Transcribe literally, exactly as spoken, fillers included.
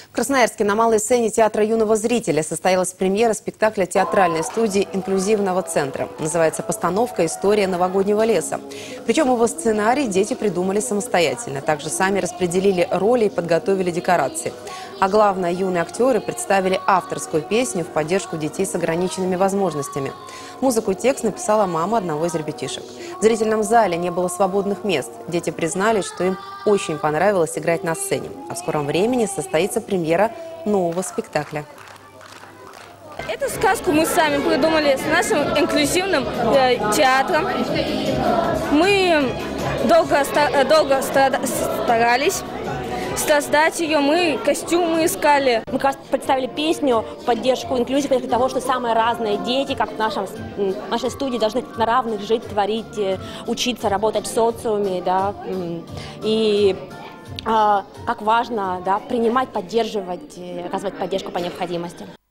В Красноярске на малой сцене театра юного зрителя состоялась премьера спектакля театральной студии инклюзивного центра. Называется постановка «История новогоднего леса». Причем его сценарий дети придумали самостоятельно. Также сами распределили роли и подготовили декорации. А главное, юные актеры представили авторскую песню в поддержку детей с ограниченными возможностями. Музыку и текст написала мама одного из ребятишек. В зрительном зале не было свободных мест. Дети признались, что им очень понравилось играть на сцене. А в скором времени состоится премьера нового спектакля. Эту сказку мы сами придумали с нашим инклюзивным э, театром. Мы долго, долго старались создать ее, мы костюмы искали. Мы как раз представили песню в поддержку инклюзии, в поддержку того, что самые разные дети, как в нашем, в нашей студии, должны на равных жить, творить, учиться, работать в социуме, да, и а, как важно, да, принимать, поддерживать, оказывать поддержку по необходимости.